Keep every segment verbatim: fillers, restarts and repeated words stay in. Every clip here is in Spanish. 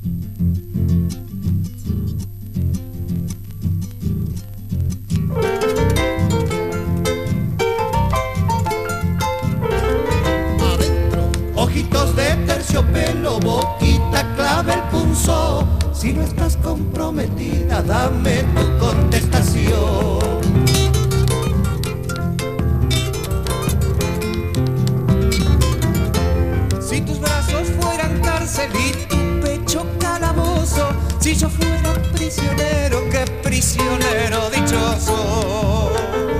Ojitos de terciopelo, boquita clave el punzo. Si no estás comprometida, dame tu contestación. Si tus brazos fueran cárcel y tu pecho calabozo, si yo fuera prisionero, qué prisionero dichoso.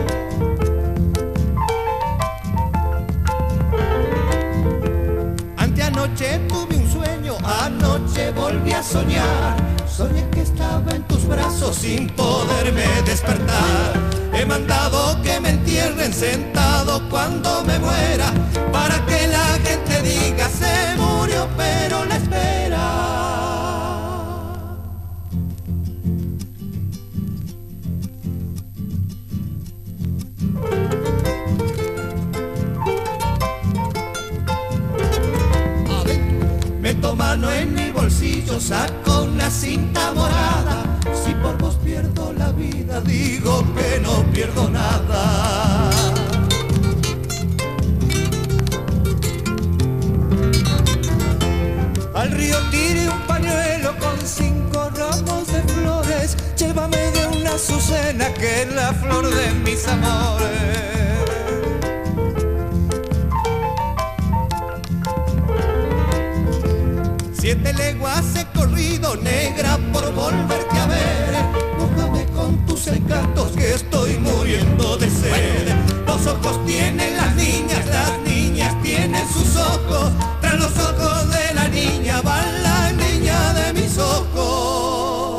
Anoche tuve un sueño, anoche volví a soñar. Soñé que estaba en tus brazos sin poderme despertar. He mandado que me entierren sentado cuando me muera, para que la gente diga se murió pero la espera. Meto mano en mi bolsillo, saco una cinta morada. Si por vos pierdo la vida, digo que no pierdo nada. Al río tiré un pañuelo con cinco ramos de flores. Llévame de una azucena que es la flor de mis amores. Siete leguas he corrido, negra, por volverte a ver. Mójame con tus encantos que estoy muriendo de sed. Los ojos tienen las niñas, las niñas tienen sus ojos. Tras los ojos de la niña va la niña de mis ojos.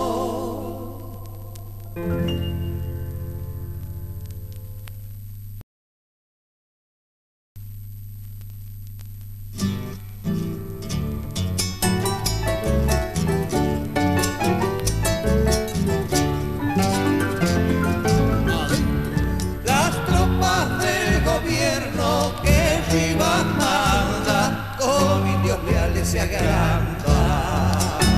Se agranda.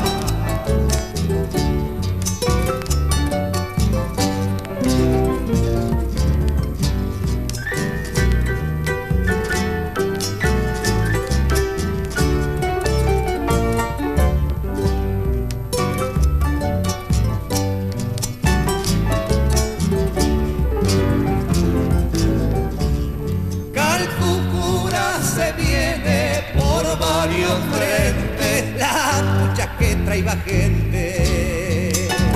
Calcucura se viene por varios frentes, la pucha que traía gente.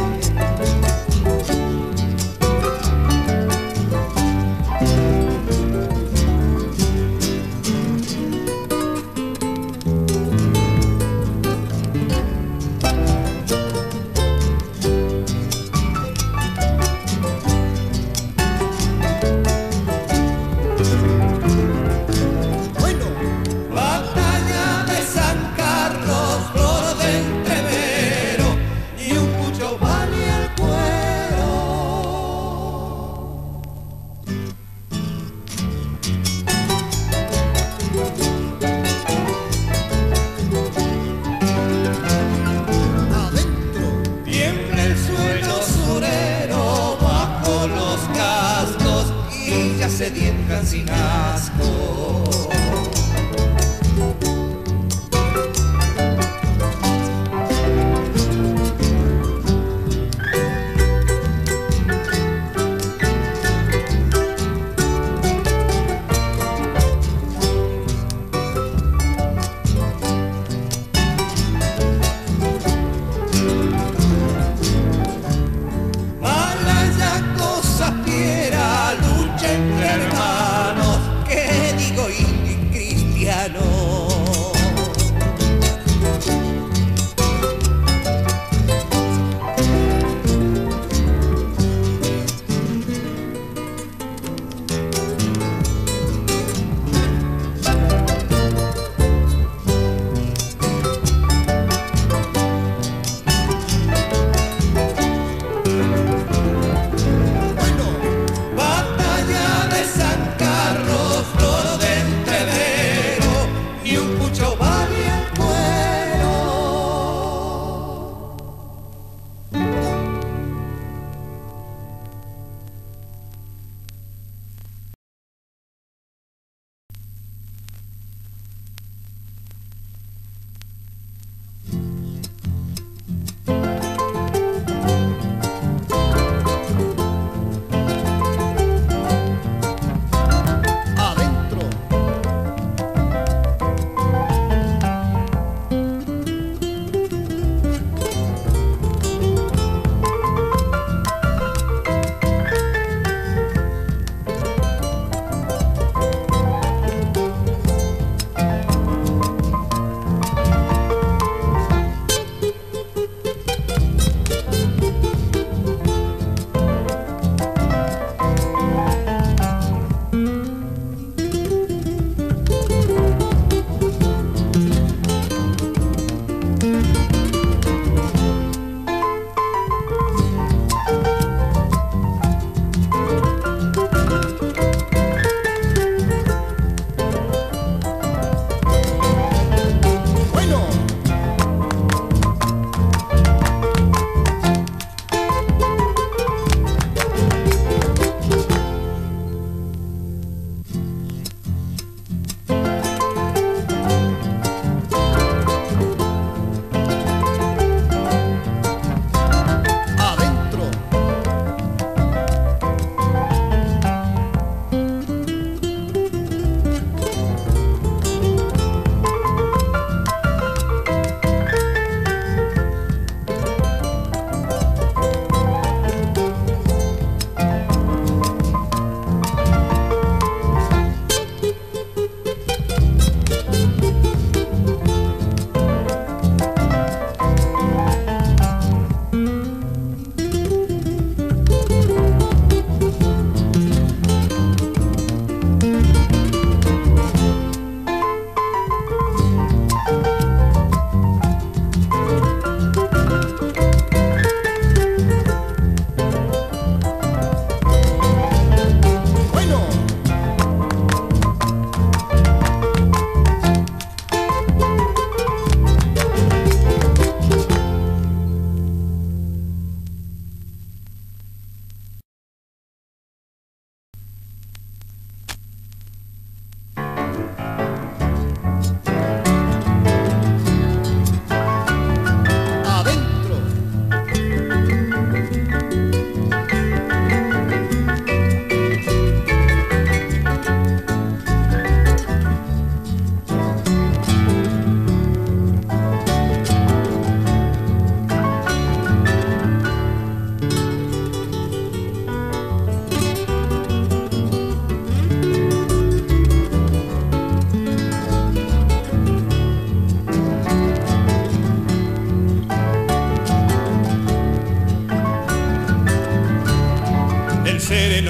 Se diezgan sin asco. Malaya cosa fiera, lucha entre hermanos, que digo indio y cristiano.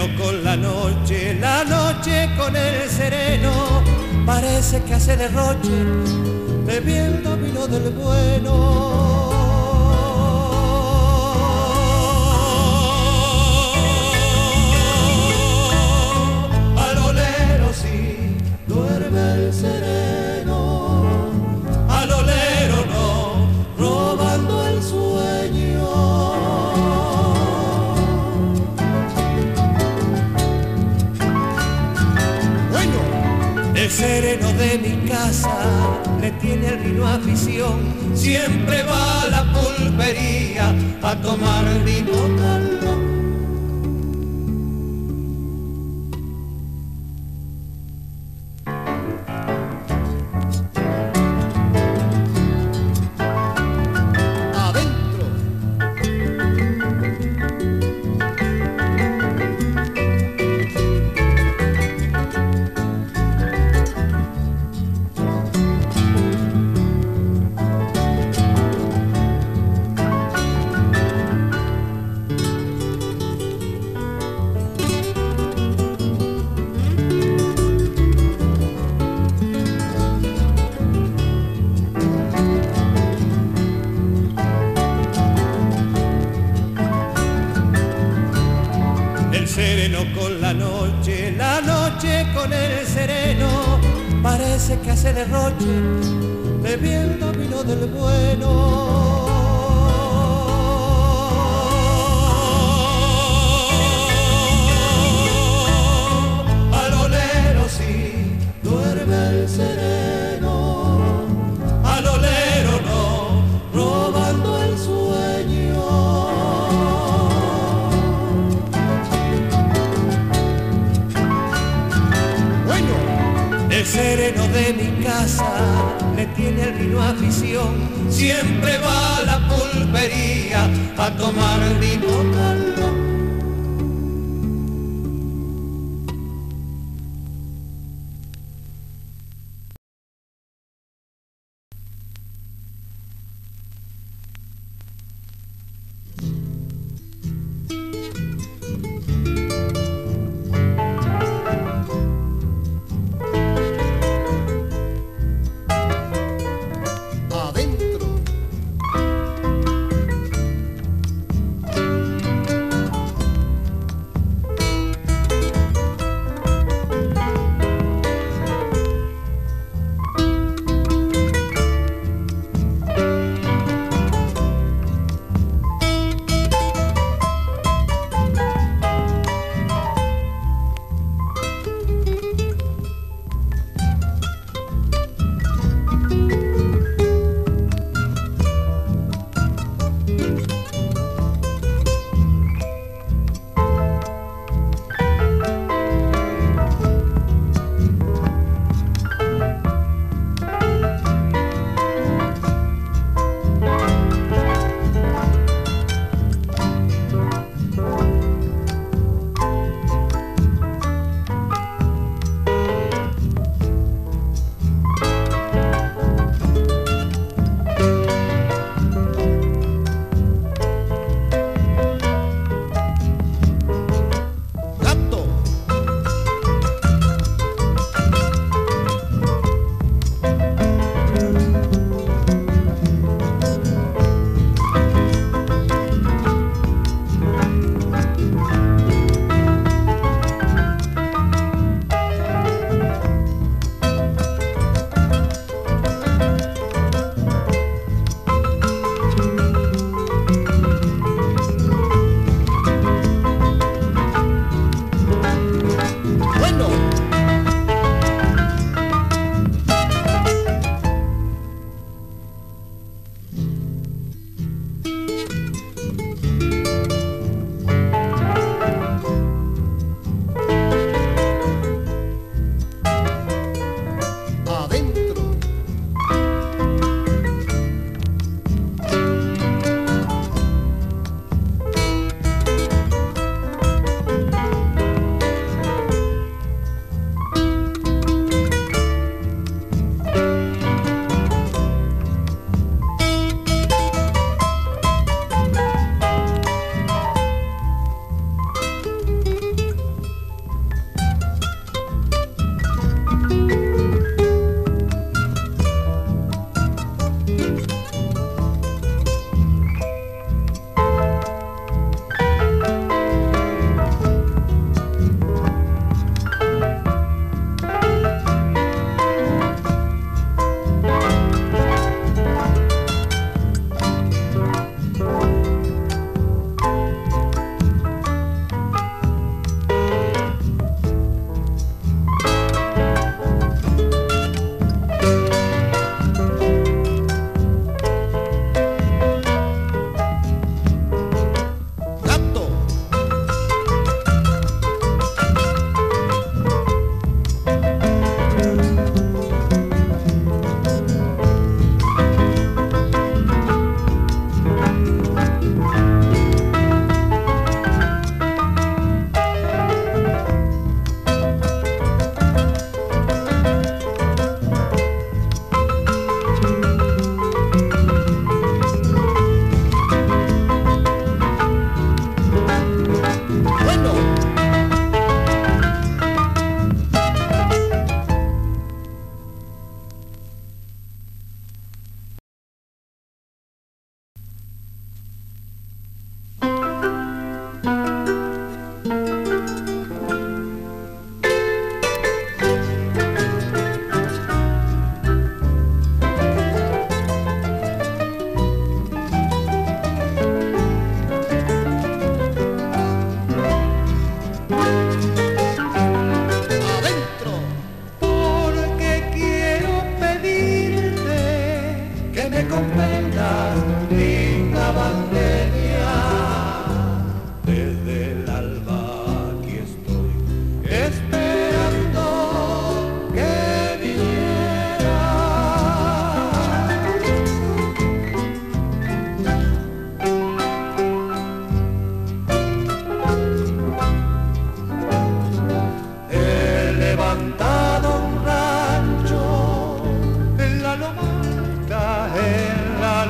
con la noche, la noche con el sereno, parece que hace derroche, bebiendo vino del bueno. Al olero sí, duerme el sereno, al olero no, robando el sueño. El sereno de mi casa le tiene el vino afición, siempre va a la pulpería a tomar vino caldo. Sereno con la noche, la noche con el sereno, parece que hace derroche, bebiendo vino del bueno. Al olero sí, duerme el sereno, al olero no, robando el sueño. El sereno de mi casa le tiene el vino afición, siempre va a la pulpería a tomar vino caldo.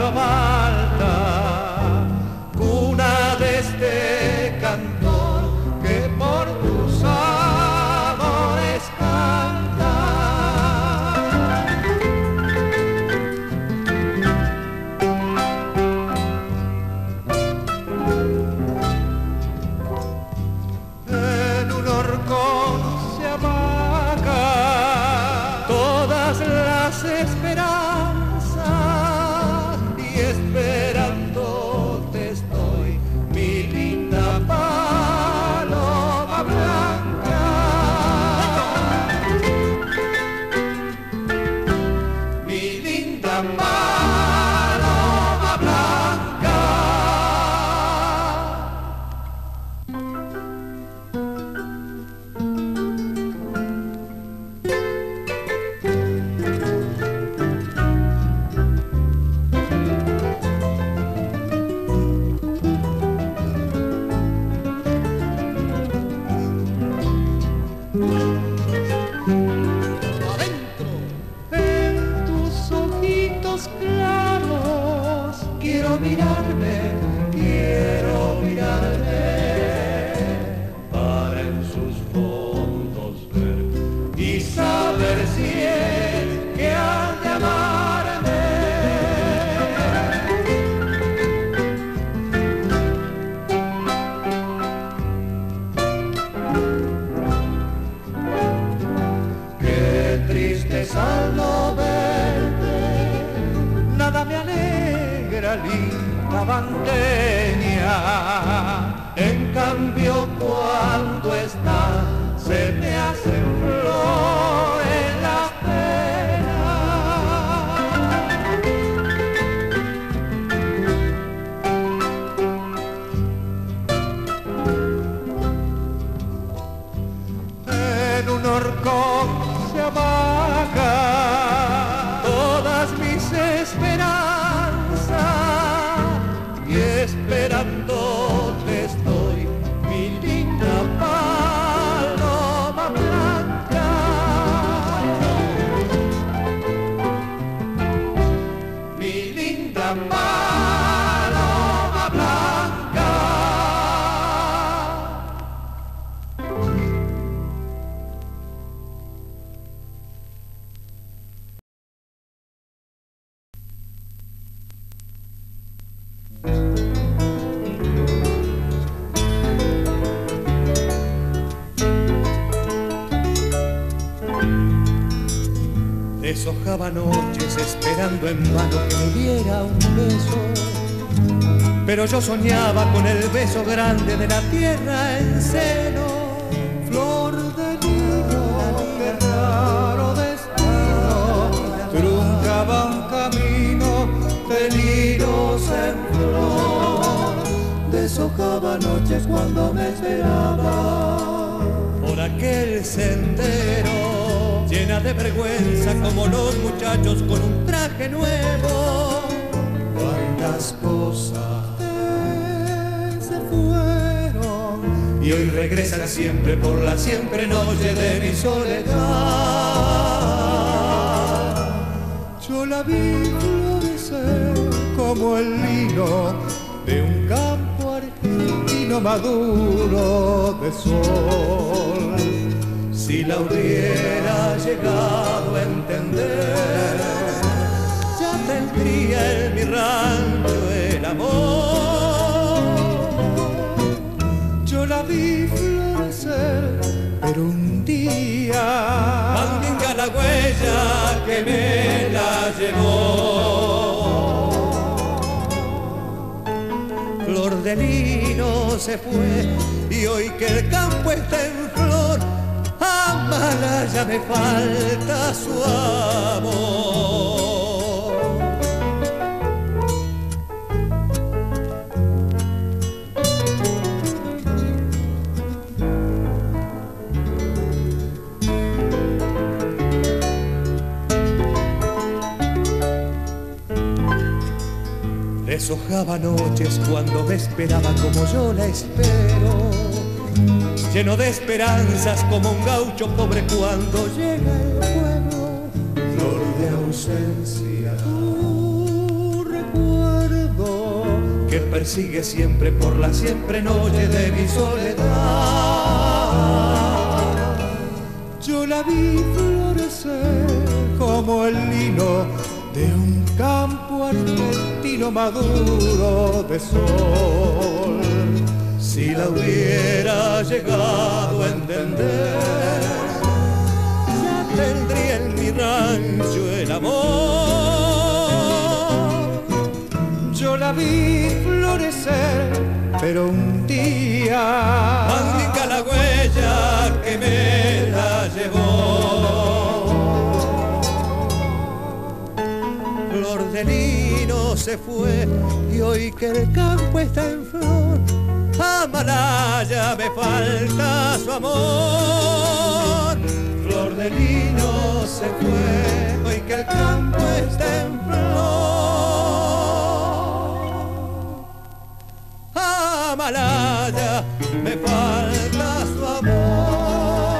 no falta, cuna de este cantor que por tus amores canta. En un horcón se apaga todas las esperanzas y esperándote estoy, mi linda paloma blanca. Mi linda paloma blanca. En tus ojitos claros quiero mirarme, quiero mirarme, para en sus fondos ver y saber si es que han de amarme. Qué triste es al no verte, nada me alegra, linda bandeña. En cambio cuando está se me hacen flores las penas. En un horcón se apaga todas mis esperanzas y esperándote estoy, mi linda paloma blanca. Mi linda paloma blanca. Deshojaba noches esperando en vano que me diera un beso, pero yo soñaba con el beso grande de la tierra en seno. Flor de lino, qué raro destino, truncaba un camino de linos en flor. Deshojaba noches cuando me esperaba por aquel sendero, llena de vergüenza como los muchachos con un traje nuevo. Cuántas cosas se fueron y hoy regresan siempre por la siempre noche de mi soledad. Yo la vi florecer como el lino de un campo argentino maduro de sol. Si la hubiera llegado a entender, ya tendría en mi rancho el amor. Yo la vi florecer, pero un día mandinga la huella que me la llevó. Flor de lino se fue y hoy que el campo está en flor, amala ya me falta su amor. Deshojaba noches cuando me esperaba como yo la espero, lleno de esperanzas como un gaucho pobre cuando llega el pueblo. Flor de ausencia, tu recuerdo que persigue siempre por la siempre noche de mi soledad. Yo la vi florecer como el lino de un campo argentino maduro de sol. Si la hubiera llegado a entender, ya tendría en mi rancho el amor. Yo la vi florecer, pero un día maldita la huella que me la llevó. Flor de lino se fue y hoy que el campo está en flor, Amalaya me falta su amor. Flor de lino se fue hoy que el campo está en flor. Amalaya me falta su amor.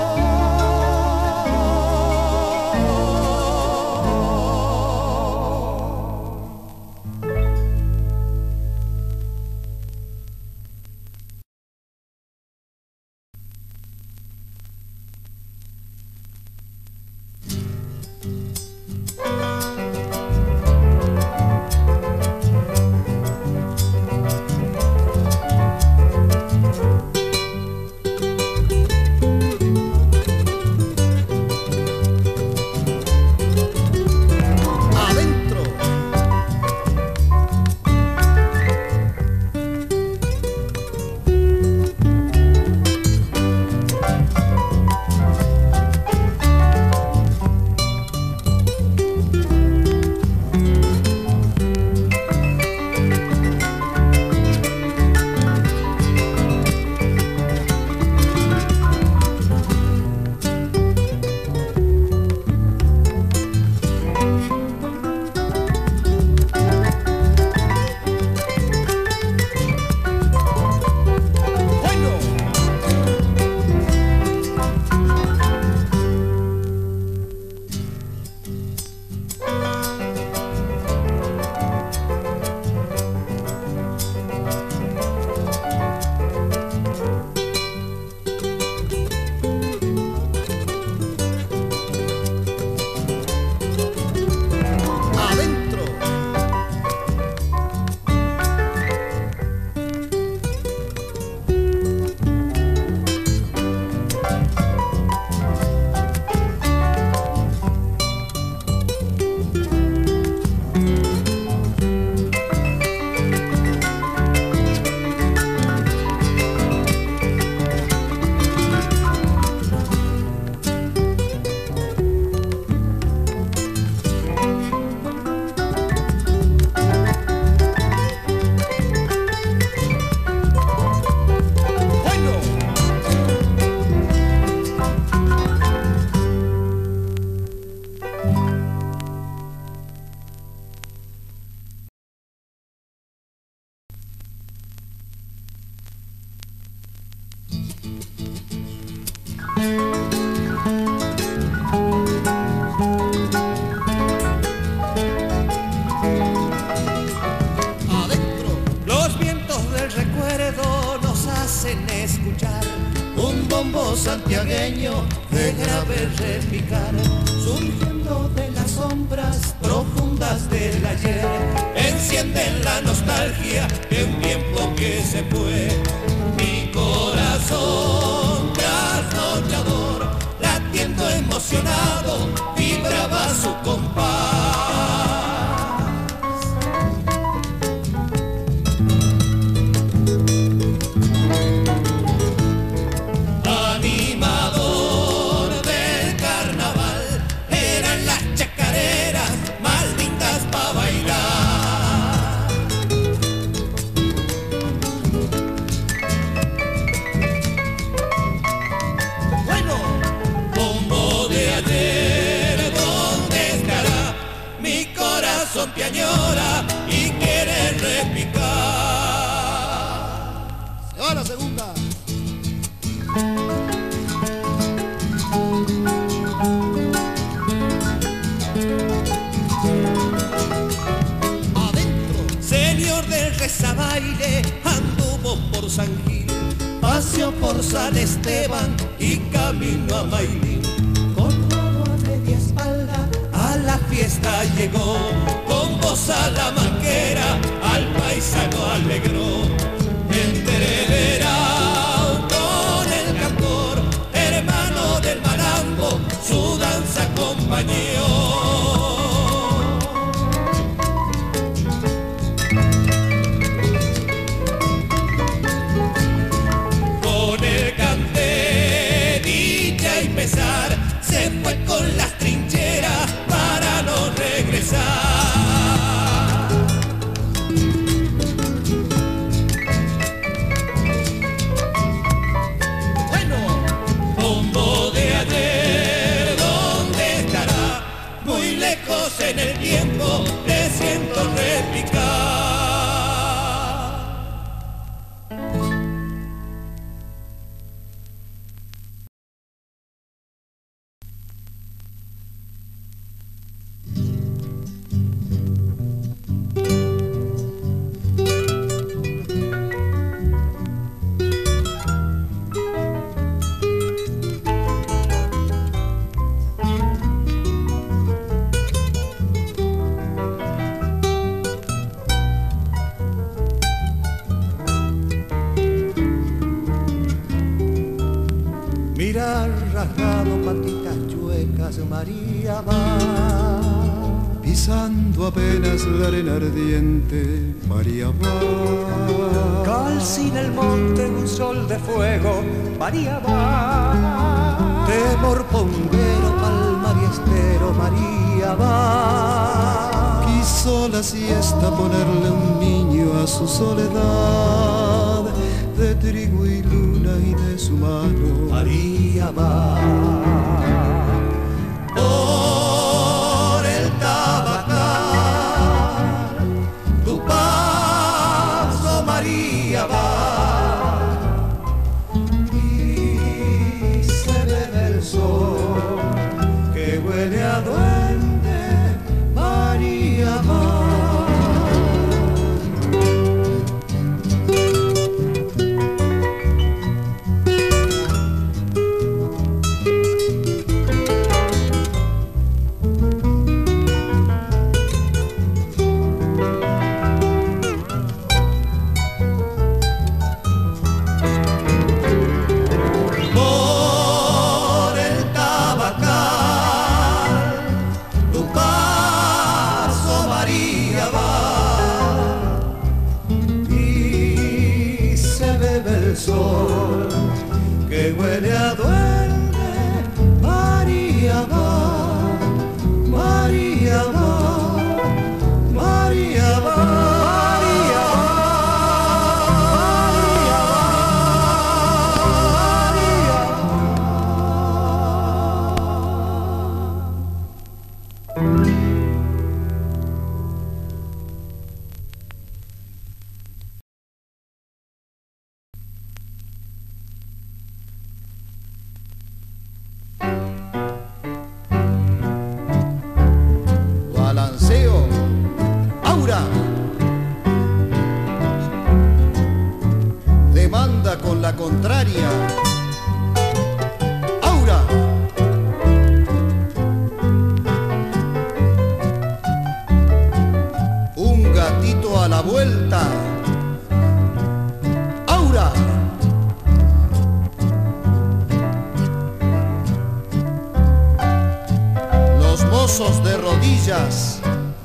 Santiagueño de grave repicar, surgiendo de las sombras profundas del ayer, encienden la nostalgia de un tiempo que se fue. Mi corazón trasnochador, latiendo emocionado, vibraba su compás. Te añora y quiere repicar. Se va la segunda. Adentro. reza baile, anduvo por San Gil, paseó por San Esteban y camino a Mailín. Con todo a media espalda a la fiesta llegó, con voz salamanquera al paisano alegró. Entreverado con el cantor, hermano del malambo, su danza acompañó. Se fue con las trincheras para no regresar. Bueno, bombo de ayer, ¿dónde estará? Muy lejos en el tiempo, te siento repicar. Mirar rasgado, patitas chuecas, María va pisando apenas la arena ardiente, María va. Calcina el monte en un sol de fuego, María va. Temor pondero, palmar y estero, María va. Quiso la siesta ponerle un niño a su soledad, de trigo y luna y de su mano, María va. Por el tabacal, tu paso, María va. Y se ve el sol que huele a duende, María va. Sol que huele a duende, María va, María va, María va, María va, María va. Demanda con la contraria, Aura. Un gatito a la vuelta, Aura. Los mozos de rodillas,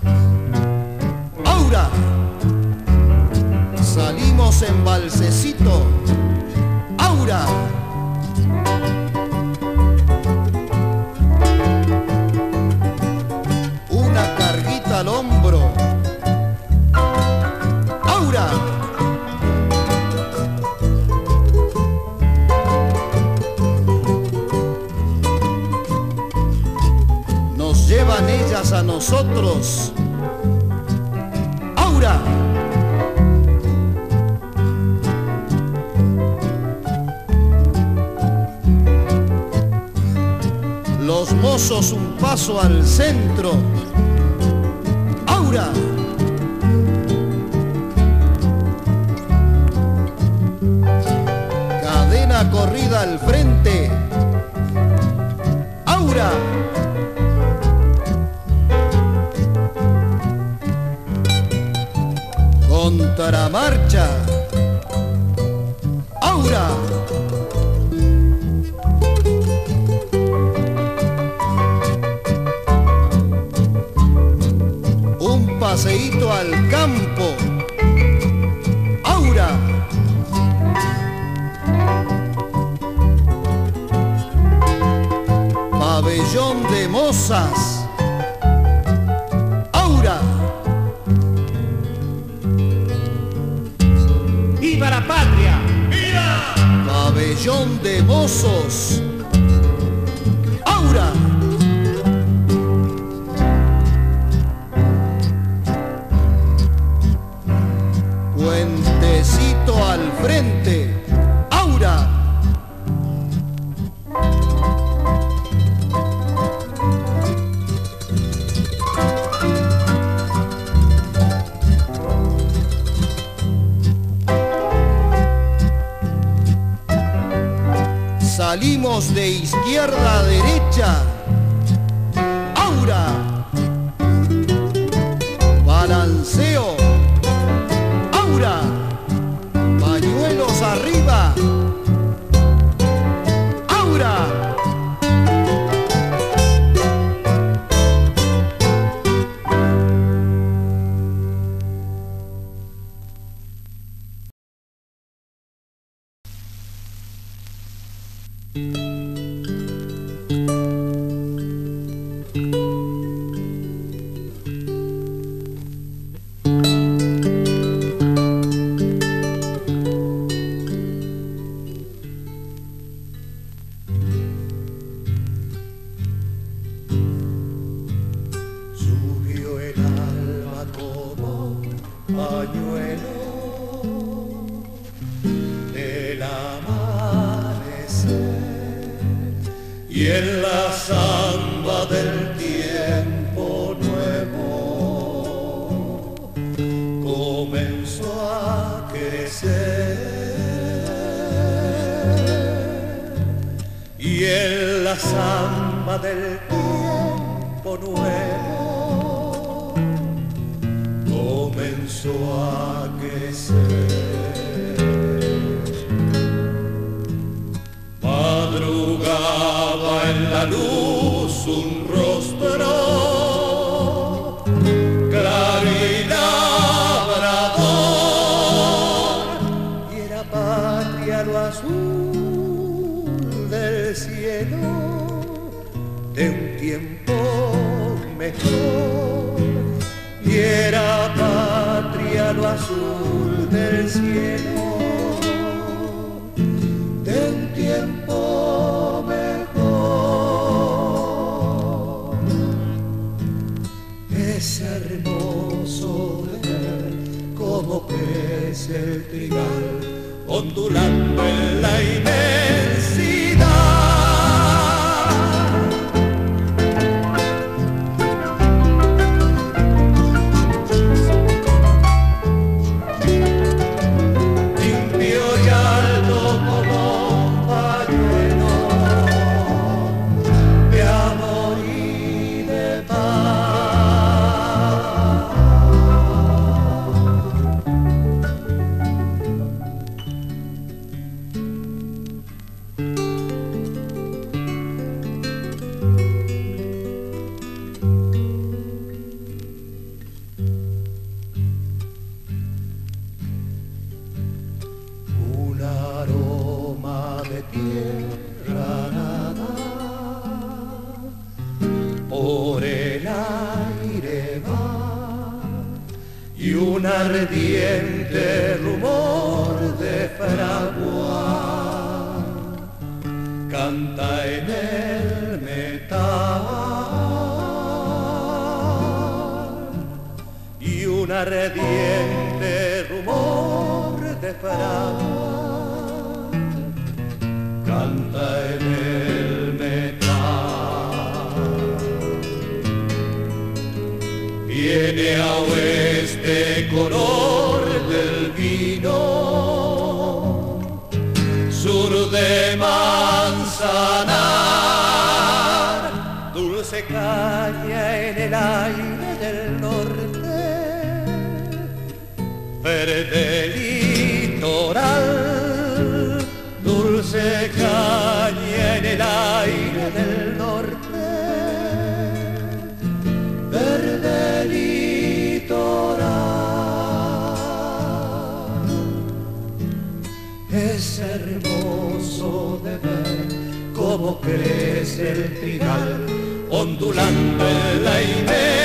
Aura. Salimos en balsecito, Aura. Una carguita al hombro, Aura. Nos llevan ellas a nosotros, Aura. Los mozos un paso al centro, Aura. corrida al frente. ¡Aura! Contramarcha. ¡Aura! Un paseíto al campo. ¡Aura! Pabellón de mozas. ¡Aura! ¡Viva la patria! ¡Viva! Pabellón de mozos. ¡Aura! Puentecito al frente. ¡Aura! Salimos de izquierda a derecha. ¡Aura! Balanceo. ¡Aura! Pañuelos arriba. ¡Aura! Subió el alba como pañuelo del amanecer, y en la samba del tiempo nuevo comenzó a crecer, y en la samba del tiempo nuevo comenzó a crecer. Madrugaba en la luz un rostro claro y labrador, y era patria lo azul del cielo de un tiempo mejor, y era patria lo azul del cielo de un tiempo mejor. Es hermoso ver cómo crece el trigal ondulando en la inmensidad. Por el aire va, y un ardiente rumor de fragua canta en el metal, y un ardiente rumor de fragua canta en el metal. Viene a oeste color del vino, sur de de manzanar, dulce caña en el aire del norte, verde litoral, dulce caña en el aire del norte, verde litoral. Es hermoso de ver cómo crece el trigal, ondulando en la idea